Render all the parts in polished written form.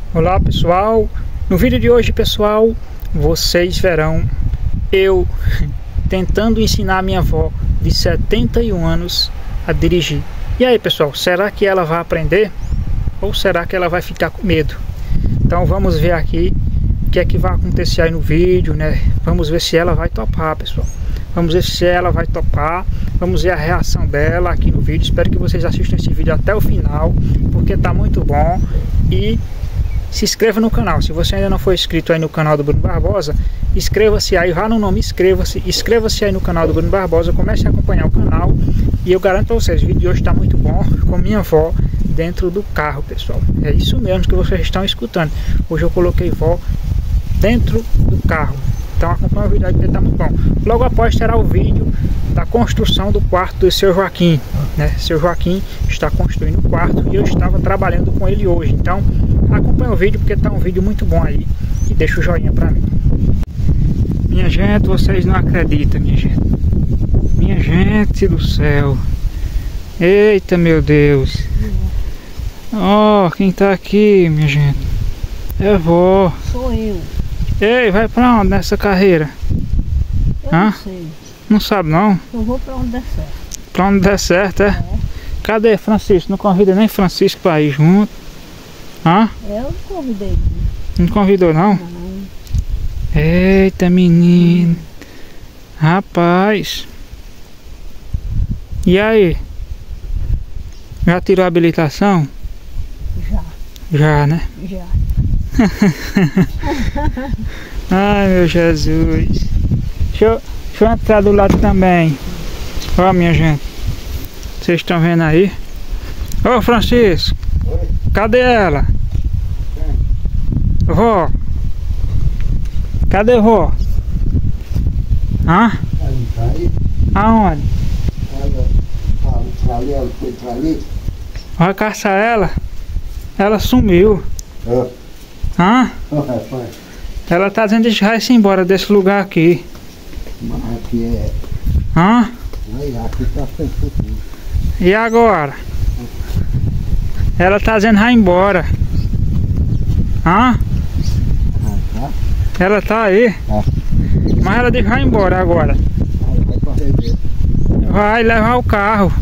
Olá pessoal, no vídeo de hoje pessoal, vocês verão eu tentando ensinar minha avó de 71 anos a dirigir. E aí pessoal, será que ela vai aprender? Ou será que ela vai ficar com medo? Então vamos ver aqui o que é que vai acontecer aí no vídeo, né? Vamos ver se ela vai topar, pessoal. Vamos ver se ela vai topar. Vamos ver a reação dela aqui no vídeo. Espero que vocês assistam esse vídeo até o final, porque tá muito bom. E se inscreva no canal. Se você ainda não for inscrito aí no canal do Bruno Barbosa, inscreva-se aí, vá no nome, inscreva-se aí no canal do Bruno Barbosa, comece a acompanhar o canal. E eu garanto pra vocês, o vídeo de hoje tá muito bom, com minha avó dentro do carro, pessoal. É isso mesmo que vocês estão escutando. Hoje eu coloquei vó dentro do carro. Então acompanha o vídeo aí, porque tá muito bom. Logo após terá o vídeo da construção do quarto do seu Joaquim, né? Seu Joaquim está construindo o quarto e eu estava trabalhando com ele hoje. Então acompanha o vídeo, porque tá um vídeo muito bom aí. E deixa o joinha pra mim. Minha gente, vocês não acreditam, minha gente. Minha gente do céu. Eita, meu Deus. Ó, quem tá aqui, minha gente? É a vó. Sou eu. Ei, vai pra onde nessa carreira? Eu não sei. Não sabe não? Eu vou pra onde der certo. Pra onde der certo, é? Cadê Francisco? Não convida nem Francisco pra ir junto? Hã? Eu não convidei. Não convidou não? Não. Eita, menino. Rapaz. E aí? Já tirou a habilitação? Já. Já, né? Já. Ai, meu Jesus. Deixa eu entrar do lado também. Ó, minha gente. Vocês estão vendo aí? Ô, Francisco. Oi. Cadê ela? Vó. Cadê vó? Hã? Tá aí? Aonde? Ela foi pra ali. Vai caçar ela? Ela sumiu. Hã? Rapaz, Ela tá dizendo que vai se embora desse lugar aqui. mas aqui é. Hã? Aí, aqui tá sem futuro. E agora? Ela tá dizendo que vai embora. Hã? Tá? Ela tá aí. Tá. Mas ela disse que vai embora agora. Aí vai correr dele. Vai levar o carro.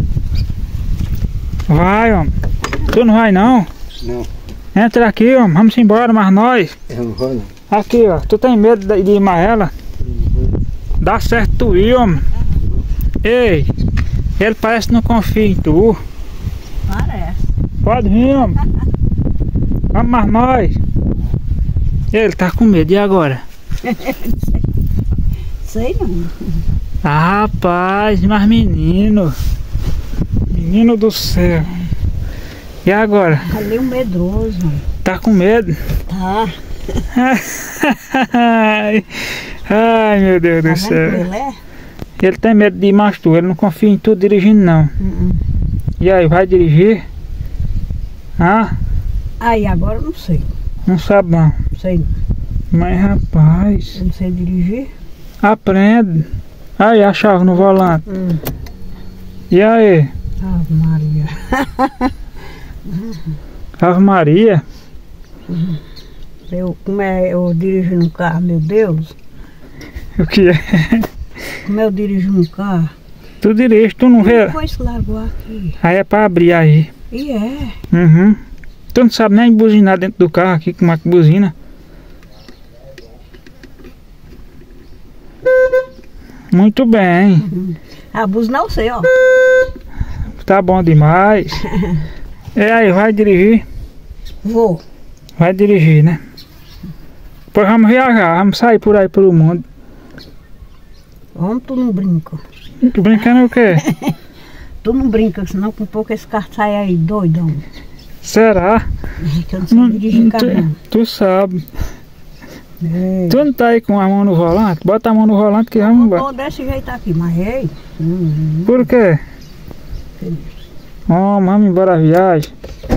Vai, homem. Tu não vai não? Não, Entra aqui, homem. Vamos embora, mas nós. eu não vou não. Aqui, ó. Tu tem medo de ir mais ela? Dá certo tu ir, homem. Ei, ele parece que não confia em tu. Parece. Pode vir, homem. Vamos mais nós. Ele tá com medo. E agora? Sei não. Ah, rapaz, mas menino. Menino do céu. E agora? Ali um medroso. Tá com medo? Tá. Ai, meu Deus Tá do vendo céu. como ele é? Ele tem medo de ir mais tu. Ele não confia em tu dirigindo, não. E aí, vai dirigir? Ah, Aí agora eu não sei. não sabe não. Sei não. Mas rapaz, Eu não sei dirigir. aprende. Aí, a chave no volante. E aí? Ave Maria. Ave Maria? Eu dirijo no carro, meu Deus. O que é? Como eu dirijo no carro. Tu dirige, tu não vê? Depois largou aqui. Aí é pra abrir aí. E é. Uhum. Tu não sabe nem buzinar dentro do carro aqui, como é que buzina. Muito bem. Abuso não sei, ó. Tá bom demais. E aí, vai dirigir? Vou. Vai dirigir, né? Depois vamos viajar, vamos sair por aí pelo mundo. Vamos, tu não brinca. Tu brincando o quê? Tu não brinca, senão com pouco esse carro sai aí doidão. Será? Que eu não sei dirigir carro não. Tu sabe. É. Tu não tá aí com a mão no volante? Bota a mão no volante que vamos Não embora. tô desse jeito aqui, mas ei. Por quê? Oh, vamos embora a viagem.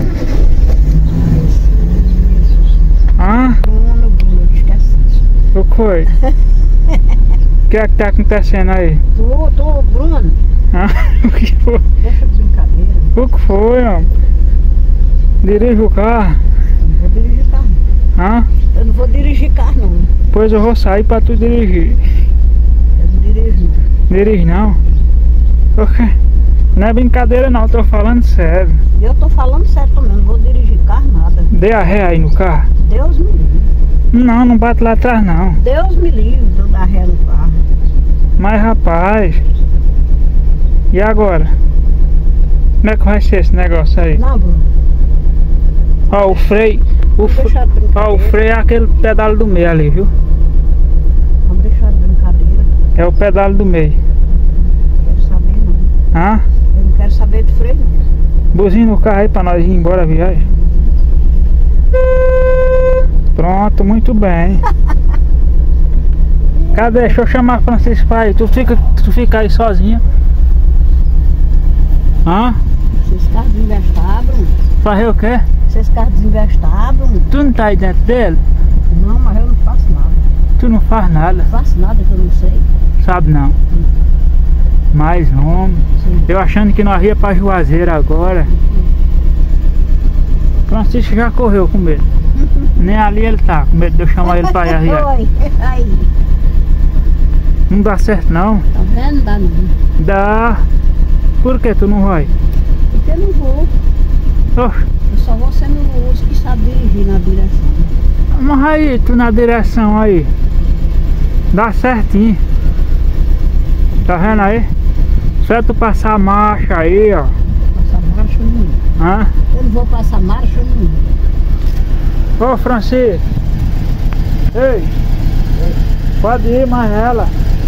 Ah? Bruno, esquece. O que foi? O que é que tá acontecendo aí? Tô, Bruno. Ah, o que foi? Deixa de brincadeira. O que foi, ó? Dirige o carro. Não vou dirigir Hã? Eu não vou dirigir carro, não. Pois eu vou sair pra tu dirigir. Eu não dirijo, não. Dirige não? Oxe, não é brincadeira não, tô falando sério. E eu tô falando certo mesmo, não vou dirigir carro, nada. Dê a ré aí no carro. Deus me livre. Não, não bate lá atrás não. Deus me livre de eu dar ré no carro. Mas rapaz, e agora? Como é que vai ser esse negócio aí? Não, Bruno. Ó, o freio. Vamos deixar de Ó, o brincadeira. freio é aquele pedal do meio ali, viu? Vamos deixar de brincadeira. É o pedal do meio. Não quero saber, não. Hã? Eu não quero saber de freio, não. Buzina o carro aí pra nós ir embora a viagem. Pronto, muito bem. Cadê? Deixa eu chamar a Francisco pra ir. Tu fica aí sozinha. Hã? Esses carros desinvestados, Bruno. Fazer o quê? Esses carros desinvestados, Bruno. Tu não tá aí dentro dele? Não, mas eu não faço nada. Tu não faz nada. Não faço nada que eu não sei. Sabe não. Mas homem, Sim. eu achando que nós ia pra Juazeiro agora. Francisco já correu com medo. Nem ali ele tá, com medo de eu chamar ele pra ir a viagem. Oi, aí. Não dá certo não. Tá vendo? Dá não. Dá. Por que tu não vai? Porque eu não vou. Oxe, Eu só vou sendo os que sabem dirigir na direção. mas aí, tu na direção aí. Dá certinho. Tá vendo aí? Só é tu passar a marcha aí, ó. Passar marcha nenhuma. Hã? Eu não vou passar marcha nenhuma. Ô Francisco. Ei. Pode ir mais nela.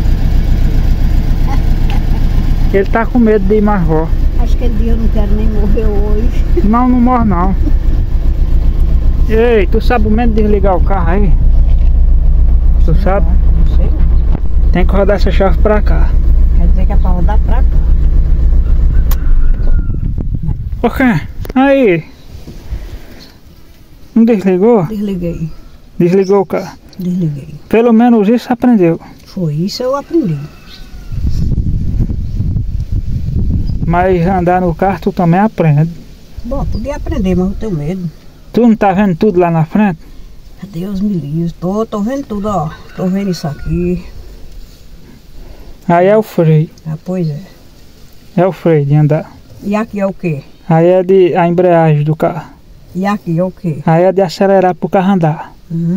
Ele tá com medo de ir mais vó. Acho que aquele dia eu não quero nem morrer hoje. Não, não morre não. Ei, tu sabe o medo de desligar o carro aí? Tu sabe? Não sei. Tem que rodar essa chave pra cá. Quer dizer que é pra rodar pra cá. Ok, aí. Não desligou? Desliguei. Desligou o carro. Desliguei. Pelo menos isso aprendeu. Foi isso eu aprendi. Mas andar no carro tu também aprende. Bom, podia aprender, mas eu tenho medo. Tu não tá vendo tudo lá na frente? Deus me livre. Tô vendo tudo, ó. Tô vendo isso aqui. Aí é o freio. Ah, pois é. É o freio de andar. E aqui é o quê? Aí é de a embreagem do carro. E aqui é o quê? Aí é de acelerar pro carro andar.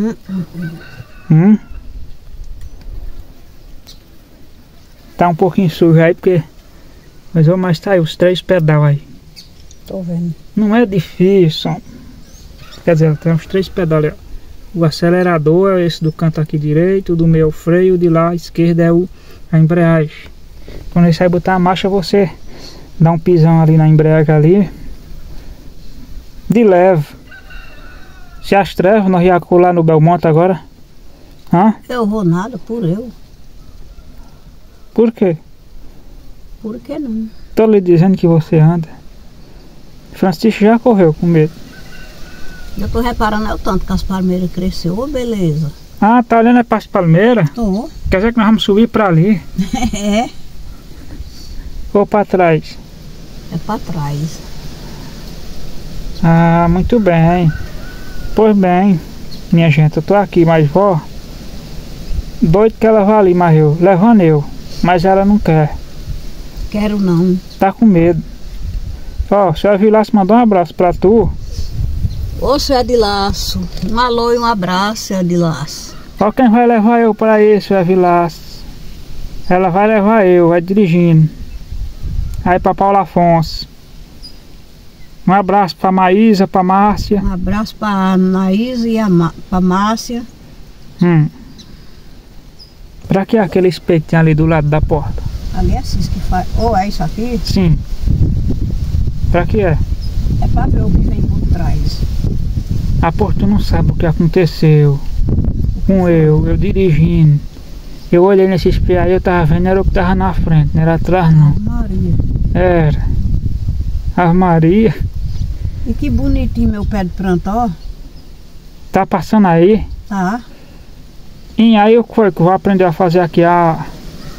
Tá um pouquinho sujo aí porque... Mas tá aí os 3 pedal aí. Tô vendo. Não é difícil. Quer dizer, tem os 3 pedal ali, ó. O acelerador é esse do canto aqui direito, o do meio é o freio, o de lá esquerda é a embreagem. Quando você vai botar a marcha, você dá um pisão ali na embreagem ali. De leve. Se as trevas, nós ia colar no Belmonte agora. Hã? Eu vou nada por eu. Por quê? Por que não? Tô lhe dizendo que você anda. Francisco já correu com medo. Eu tô reparando é o tanto que as palmeiras cresceu. Ô, beleza. Ah, tá olhando para as palmeiras? Tô. Quer dizer que nós vamos subir para ali? É. Ou para trás? É pra trás. Ah, muito bem. Pois bem, minha gente, eu tô aqui, mas vó, doido que ela vá ali, mas eu, levando eu, mas ela não quer. Quero não. Tá com medo. Ó, o senhor Vilaço mandou um abraço pra tu. Ô, seu Edilaço. Um alô e um abraço, seu Edilaço. Ó, quem vai levar eu pra isso, senhor Vilaço? Ela vai levar eu, vai dirigindo. Aí pra Paulo Afonso. Um abraço pra Maísa, pra Márcia. Um abraço pra Anaísa e pra Márcia. Pra que aquele espetinho ali do lado da porta? Ali é Cis que faz. Ou é isso aqui? Sim. Pra que é? É pra ver o que vem por trás. A porta tu não sabe o que aconteceu com eu dirigindo. Eu olhei nesse espelho aí, eu tava vendo, era o que tava na frente, não era atrás não. Maria. Era. Ave Maria. E que bonitinho meu pé de planta, ó. Tá passando aí? Tá. E aí eu vou aprender a fazer aqui a...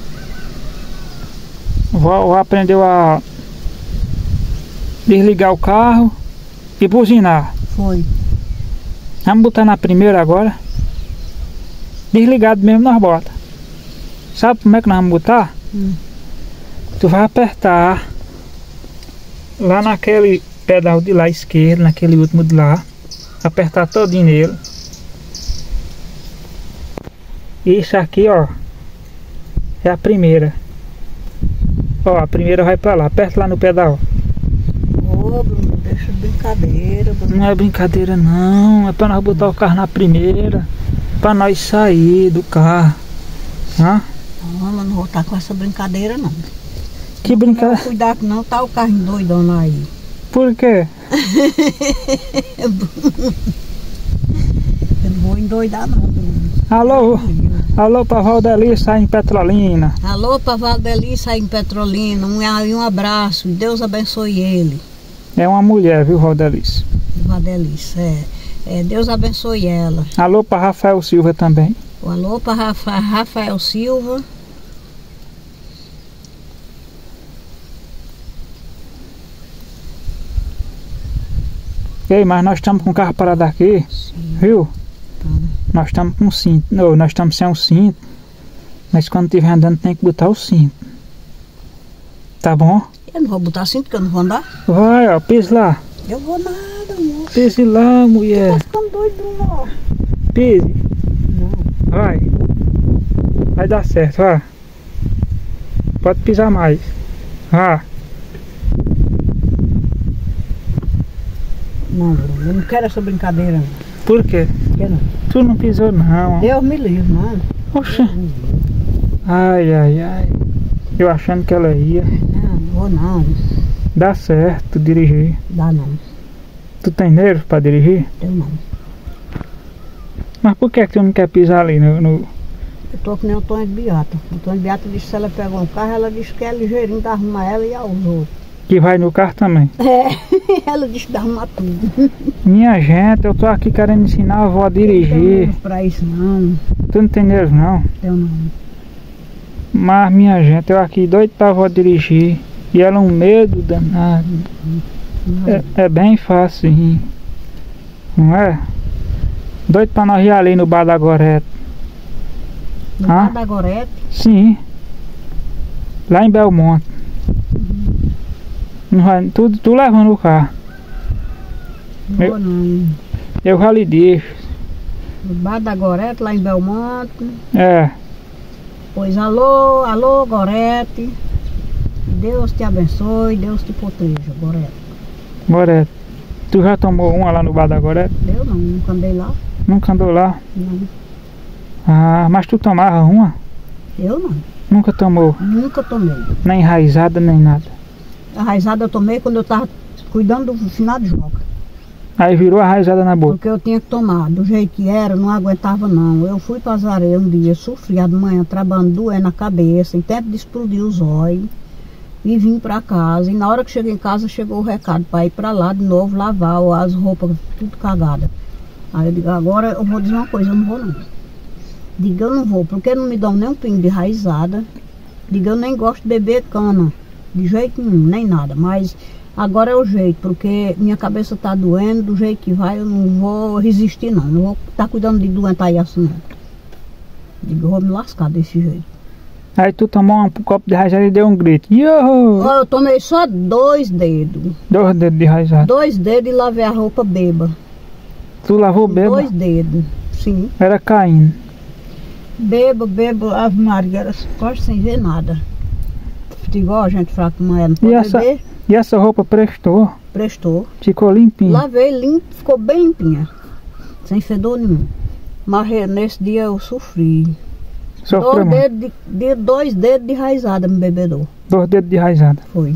Vou aprender a desligar o carro e buzinar. Foi. Vamos botar na primeira agora. Desligado mesmo nós bota. Sabe como é que nós vamos botar? Tu vai apertar lá naquele pedal de lá esquerdo, naquele último de lá. Apertar todinho nele. Isso aqui, ó, é a primeira. Ó, a primeira vai pra lá. Aperta lá no pedal. Ô, Bruno, deixa de brincadeira, Bruno. Não é brincadeira não. É pra nós botar o carro na primeira. Pra nós sair do carro. Hã? Não, eu não vou estar com essa brincadeira, não. Que brincadeira? Cuidado que não tá o carro doidão aí. Por quê? Eu não vou endoidar não, Bruno. Alô? Alô pra Valdelice aí em Petrolina. Alô pra Valdelice aí em Petrolina. Um abraço. Deus abençoe ele. É uma mulher, viu, Valdelice? Valdelice, Deus abençoe ela. Alô pra Rafael Silva também. Alô pra Rafael Silva. Ei, mas nós estamos com o carro parado aqui, viu? Nós estamos com cinto. Não, nós estamos sem o cinto. Mas quando estiver andando tem que botar o cinto. Tá bom? Eu não vou botar cinto porque eu não vou andar. Vai, ó, pise lá. Eu vou nada, moço. Pise lá, mulher. Tá ficando doido, Bruno. Pise. Não. Vai. Vai dar certo, vai. Pode pisar mais. Vá. Não, Bruno, eu não quero essa brincadeira. Não. Por quê? Quero não. Tu não pisou não. Deus me livre, não. Oxe. Ai, ai, ai. Eu achando que ela ia. Não vou não. Dá certo dirigir. Dá não. Tu tem nervo pra dirigir? Eu não. Mas por que tu não quer pisar ali no... Eu tô que nem o Antônio de Beata. O Antônio de Beata disse que se ela pegou um carro, ela disse que é ligeirinho de arrumar ela e aos outros. Que vai no carro também. Ela disse que dá arrumar tudo. Minha gente, eu tô aqui querendo ensinar a avó a Não tenho dirigir. nervo pra isso não. Tu não tem nervo não? Eu não. Mas minha gente, eu aqui doido pra avó dirigir. E ela um medo danado. É bem fácil, hein? Não é? Doido pra nós ir ali no bar da Gorete. No bar da Gorete? Sim. Lá em Belmonte. Não vai, tu levando o carro. Não vou não. Eu já lhe disse. No bar da Gorete, lá em Belmonte. É. Pois alô, Gorete. Deus te abençoe, Deus te proteja, Gorete. Gorete. Tu já tomou uma lá no bar da Gorete? Eu não, nunca andei lá. Nunca andou lá? Não. Ah, mas tu tomava uma? Eu não. Nunca tomou? Nunca tomei. Nem enraizada, nem nada. A raizada eu tomei quando eu tava cuidando do final de joga. Aí virou a raizada na boca. Porque eu tinha que tomar, do jeito que era, não aguentava não. Eu fui para as areias um dia, sofria de manhã, trabalhando, doendo a cabeça, em tempo de explodir os olhos. E vim para casa. E na hora que cheguei em casa, chegou o recado para ir para lá de novo, lavar as roupas, tudo cagada. Aí eu digo, agora eu vou dizer uma coisa, eu não vou não. Digo, eu não vou, porque não me dão nem um pingo de raizada. Digo, eu nem gosto de beber cana. De jeito nenhum, nem nada, mas agora é o jeito, porque minha cabeça tá doendo, do jeito que vai, eu não vou resistir não, não vou estar cuidando de doente aí assim não. Digo, eu vou me lascar desse jeito. Aí tu tomou um copo de raizada e deu um grito. Yo! Eu tomei só 2 dedos. 2 dedos de raizada. 2 dedos e lavei a roupa beba. Tu lavou beba? 2 dedos, sim. Era caindo. Beba, Ave Maria, era quase sem ver nada. Igual a gente fraca, não é, não pode beber. E essa roupa prestou? Prestou. Ficou limpinha? Lavei limpo, ficou bem limpinha. Sem fedor nenhum. Mas nesse dia eu sofri. Sofreu muito? 2 dedos de raizada me bebedor. 2 dedos de raizada? Foi.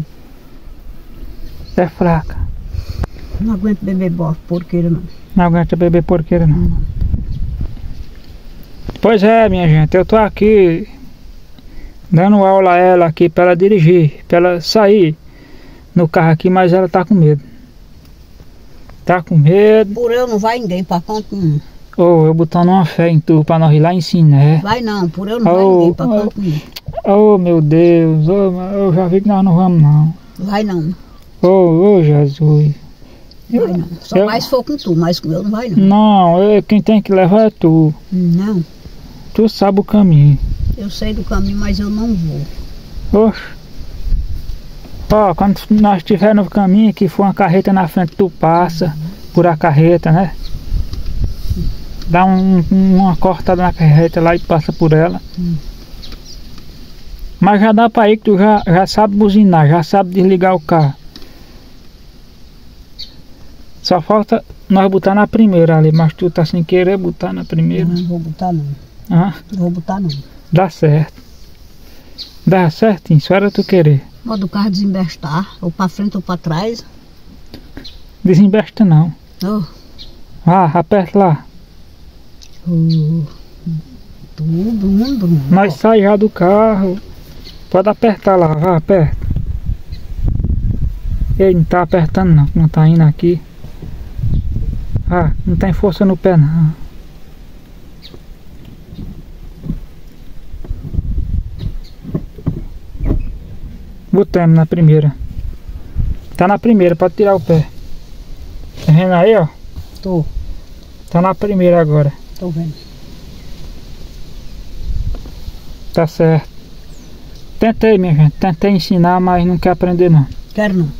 É fraca. Não aguento beber porqueira não. Não aguenta beber porqueira não. Não. Pois é, minha gente, eu tô aqui dando aula a ela aqui para ela dirigir, para ela sair no carro aqui, mas ela tá com medo. Tá com medo. Por eu não vai ninguém pra canto nenhum. Ô, eu botando uma fé em tu pra nós ir lá em Siné. Vai não, por eu não vai ninguém pra canto nenhum. Oh, meu Deus, eu já vi que nós não vamos não. Vai não. Oh, Jesus. Vai não. Só mais se for com tu, mas com eu não vai não. Não, quem tem que levar é tu. Não, Tu sabe o caminho. eu sei do caminho, mas eu não vou. Oxe. Ó, quando nós estiver no caminho, que for uma carreta na frente, tu passa por a carreta, né? Dá uma cortada na carreta lá e passa por ela. Mas já dá pra ir que tu já sabe buzinar, já sabe desligar o carro. Só falta nós botar na primeira ali, mas tu tá sem querer botar na primeira. Não vou botar não. Ah, Não vou botar não. dá certo. Dá certinho, só era tu querer. Modo o carro desembestar, ou pra frente ou pra trás. Desembesta não. Oh, Aperta lá. Bruno. Nós sai já do carro. Pode apertar lá, vai, aperta. Ele não tá apertando não, não tá indo aqui. Não tem força no pé não. Botamos na primeira. Tá na primeira, pode tirar o pé. Tá vendo aí, ó? Tô Tá na primeira agora. vendo. Tá certo. Tentei, minha gente. Tentei ensinar, mas não quer aprender não. Quero não.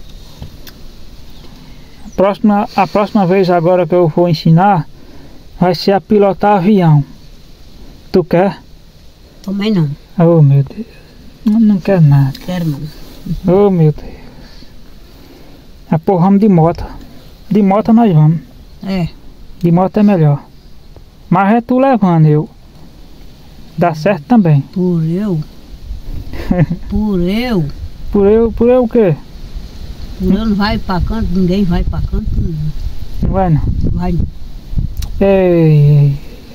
A próxima vez agora que eu vou ensinar vai ser a pilotar avião. Tu quer? Também não. Oh meu Deus. Não quer nada. Quero não. Oh meu Deus. Vamos de moto. De moto nós vamos. É. De moto é melhor. Mas é tu levando eu. Dá certo também. Por eu? Por eu? Por eu o quê? Por eu não vai pra canto, ninguém vai pra canto. Não vai não. Vai não. Ei.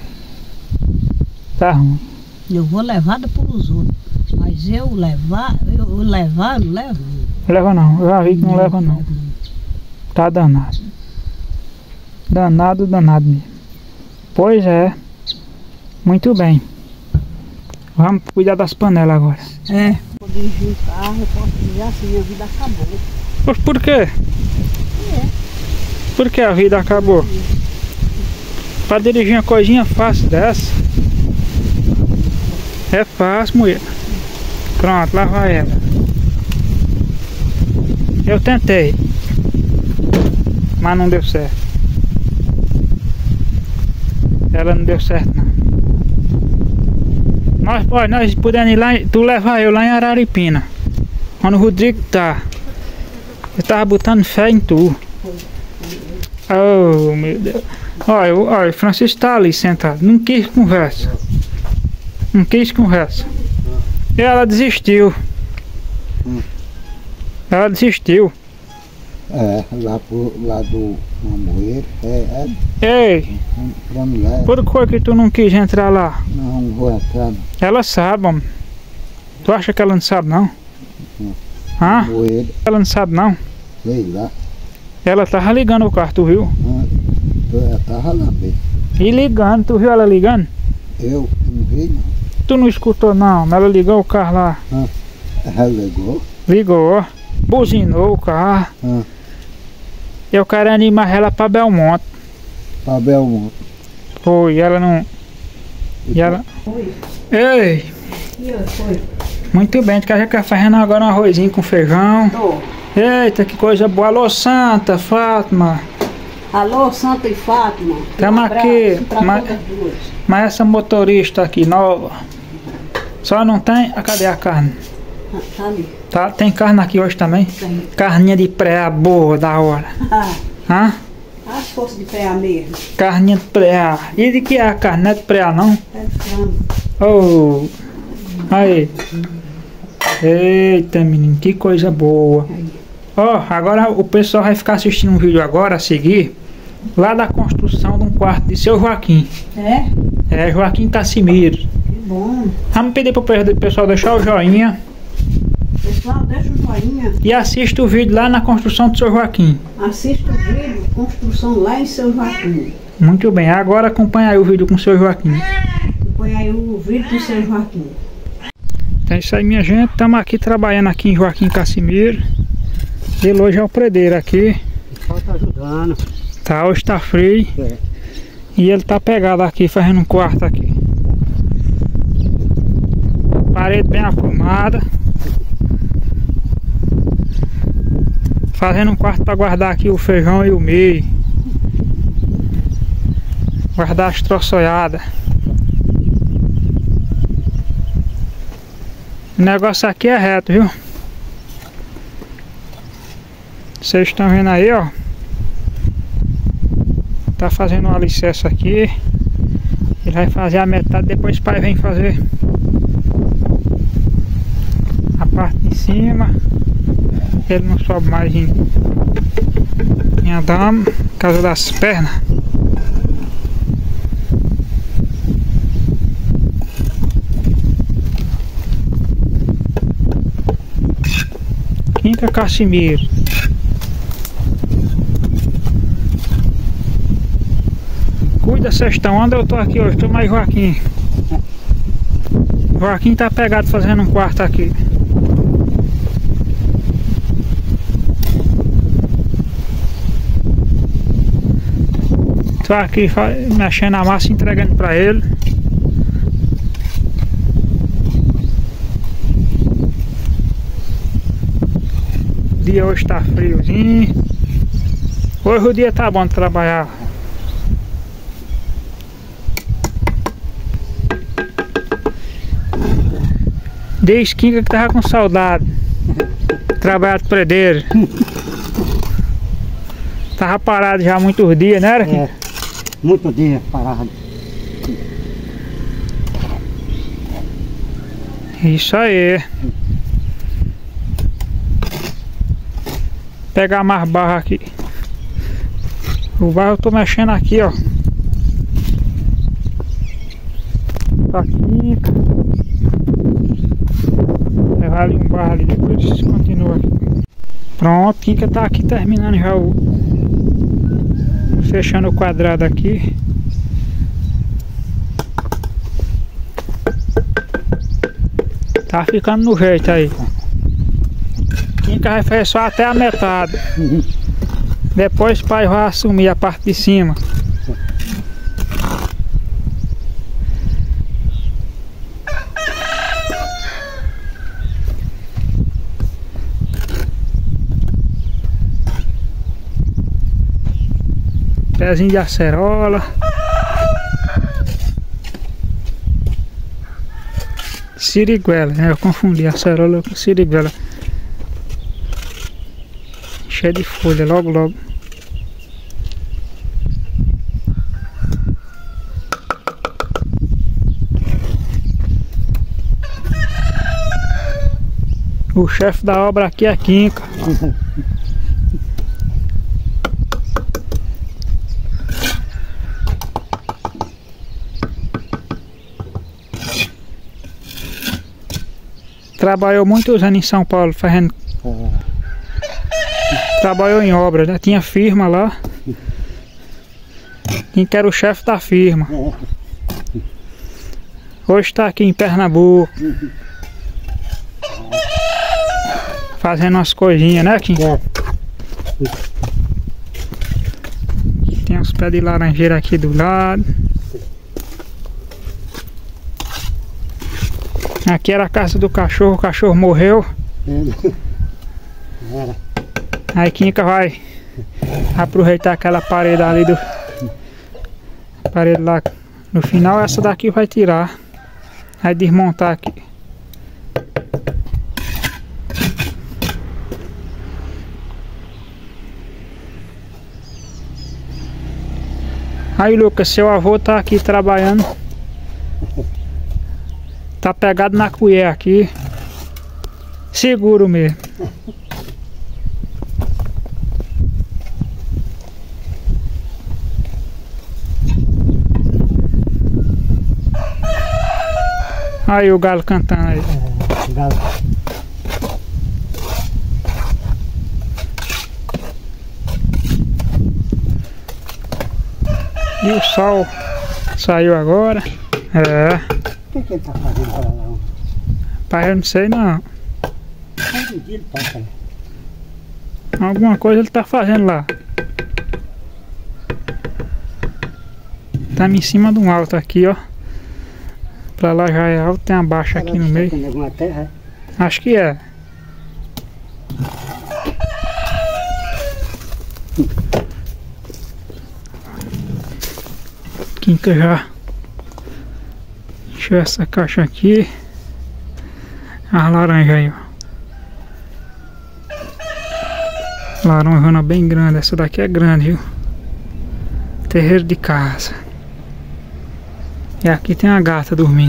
Tá ruim. Eu vou levada pelos outros. Mas eu levar, não levo. Leva não. Eu já vi que não leva não. Tá danado. Danado mesmo. Pois é. Muito bem. Vamos cuidar das panelas agora. É. Vou dirigir o carro, eu posso dizer assim, minha vida acabou. Pois por quê? Por que a vida acabou? Pra dirigir uma coisinha fácil dessa. É fácil, mulher. Pronto, lá vai ela. Eu tentei. Mas não deu certo. Ela não deu certo não. Nós podemos ir lá, tu levar eu lá em Araripina. Onde o Rodrigo tá. Eu tava botando fé em tu. Oh meu Deus. Olha, Francisco tá ali sentado. Não quis conversa. Não quis conversa. E ela desistiu. Ela desistiu. Lá pro lado do Mamoeiro. Ei, Pra mulher. por que tu não quis entrar lá? Não vou entrar no Ela sabe, homem. Tu acha que ela não sabe não? Mamoeiro. Ela não sabe não. Sei lá. Ela tava ligando o carro, tu viu? Eu tava lá mesmo. E ligando, tu viu ela ligando? Eu não vi não. Tu não escutou não, mas ela ligou o carro lá. Ela ligou. Ligou, buzinou o carro. Eu querendo ir mais ela pra Belmonte. Pra Belmonte. Foi, ela não... E ela... Ei! Foi. Muito bem, tu quer fazendo agora um arrozinho com feijão. Tô. Eita, que coisa boa. Alô, Santa, Fátima. Alô, Santa e Fátima. Tamo aqui. Pra todas duas. Mas essa motorista aqui nova, só não tem... Cadê a carne? Tá ali. Tá, tem carne aqui hoje também? Tem. Carninha de pré boa, da hora. Hã? As forças de pé mesmo. Carninha de pré. E de que é a carne? Não é de pré não? É de frango. Oh, aí. Eita menino, que coisa boa. Ó, agora o pessoal vai ficar assistindo um vídeo agora a seguir, lá da construção de um quarto de seu Joaquim. É, Joaquim Cassimiro. Que bom. Vamos pedir pro pessoal deixar o joinha. Pessoal, deixa o joinha. E assista o vídeo lá na construção do seu Joaquim. Assista o vídeo, construção lá em seu Joaquim. Muito bem, agora acompanha aí o vídeo com o seu Joaquim. Põe aí o vídeo do seu Joaquim. É isso aí, minha gente. Estamos aqui trabalhando aqui em Joaquim Cassimiro. Ele hoje é o predeiro aqui. Falta ajudar. andando. Tá, hoje tá frio. É. E ele tá pegado aqui, fazendo um quarto aqui. Parede bem aprumada. Fazendo um quarto para guardar aqui o feijão e o milho. Guardar as troçoiadas. O negócio aqui é reto, viu? Vocês estão vendo aí, ó. Tá fazendo um alicerce aqui. Ele vai fazer a metade, depois o pai vem fazer a parte de cima. Ele não sobe mais em andame por causa das pernas. Quinta Casimiro. Cuida, Sextão, onde eu tô aqui hoje? Tô mais Joaquim. Joaquim tá pegado fazendo um quarto aqui. Tô aqui mexendo a massa e entregando pra ele. O dia hoje tá friozinho. Hoje o dia tá bom de trabalhar. Diz Kinga que tava com saudade. Trabalhar de predeiro. Tava parado já há muitos dias, né? É, muitos dias parado. Isso aí. Pegar mais barro aqui. O barro eu tô mexendo aqui, ó. Aqui. Levar ali um barro ali, depois continua aqui. Pronto, Kinga tá aqui terminando já o... Fechando o quadrado aqui. Tá ficando no jeito aí. Kinga vai fazer só até a metade. Depois o pai vai assumir a parte de cima. Pezinho de acerola. Siriguela, né? Eu confundi acerola com siriguela. Cheia de folha, logo logo. O chefe da obra aqui é Kinga. Trabalhou muitos anos em São Paulo fazendo. Trabalhou em obra, né? Tinha firma lá. Quem que era o chefe da firma. Hoje está aqui em Pernambuco. Fazendo umas coisinhas, né, Kim? Tem uns pés de laranjeira aqui do lado. Aqui era a casa do cachorro, o cachorro morreu. Aí Kinga vai aproveitar aquela parede ali do... Parede lá no final, essa daqui vai tirar. Vai desmontar aqui. Aí Lucas, seu avô tá aqui trabalhando. Tá pegado na colher aqui. Seguro mesmo. Aí o galo cantando aí. Galo. E o sol saiu agora. É. O que ele tá fazendo para lá? Pai, eu não sei não. Todo dia ele passa. Alguma coisa ele tá fazendo lá. Estamos em cima de um alto aqui, ó. Pra lá já é alto, tem uma baixa aqui no meio. Tem alguma terra? Acho que é. Quinta já encheu essa caixa aqui. As laranjas aí, ó. Laranjona bem grande, essa daqui é grande, viu? Terreiro de casa. E aqui tem a gata dormindo.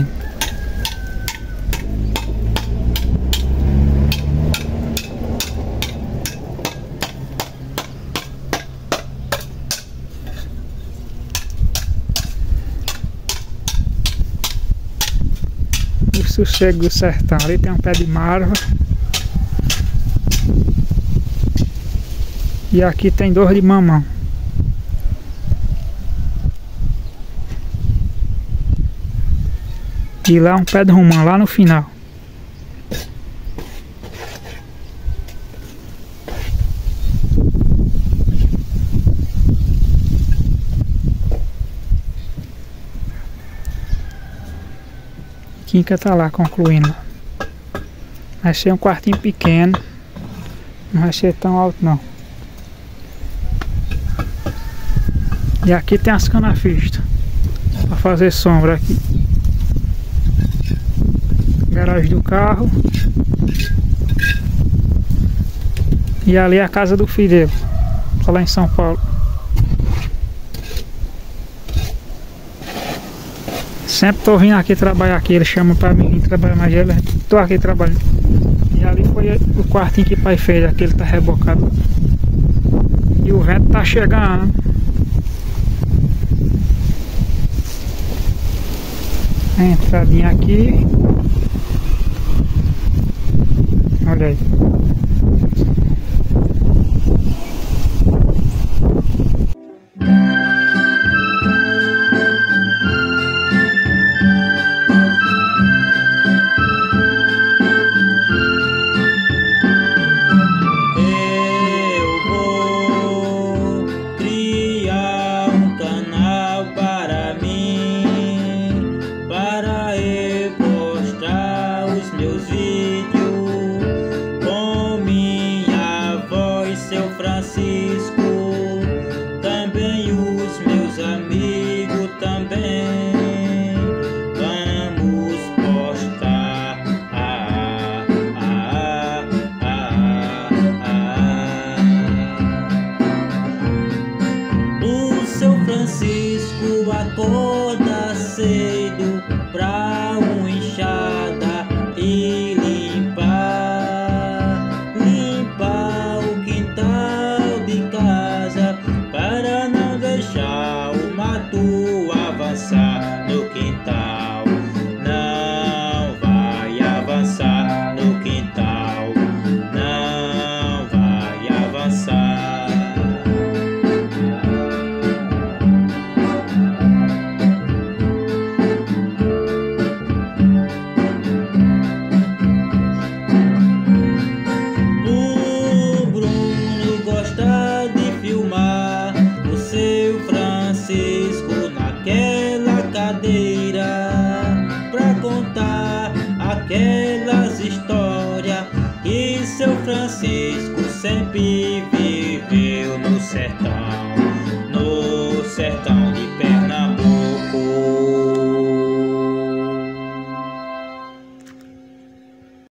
O sossego do sertão. Ali tem um pé de marva. E aqui tem 2 de mamão. E lá um pé de romã, lá no final. Quinca tá lá concluindo. Vai ser um quartinho pequeno. Não vai ser tão alto não. E aqui tem as canafistas para fazer sombra aqui. Garagem do carro. E ali é a casa do filho dele. Tá lá em São Paulo. Sempre tô vindo aqui trabalhar aqui. Ele chama pra mim vir trabalhar, mas ele tô aqui trabalhando. E ali foi o quartinho que o pai fez. Aquele tá rebocado. E o vento tá chegando. A entradinha aqui. Olha aí. Acorda cedo pra uma enxada e limpar o quintal de casa, para não deixar o mato avançar no quintal. Não vai avançar no quintal, não vai avançar. Pra contar aquelas histórias que seu Francisco sempre viveu no sertão.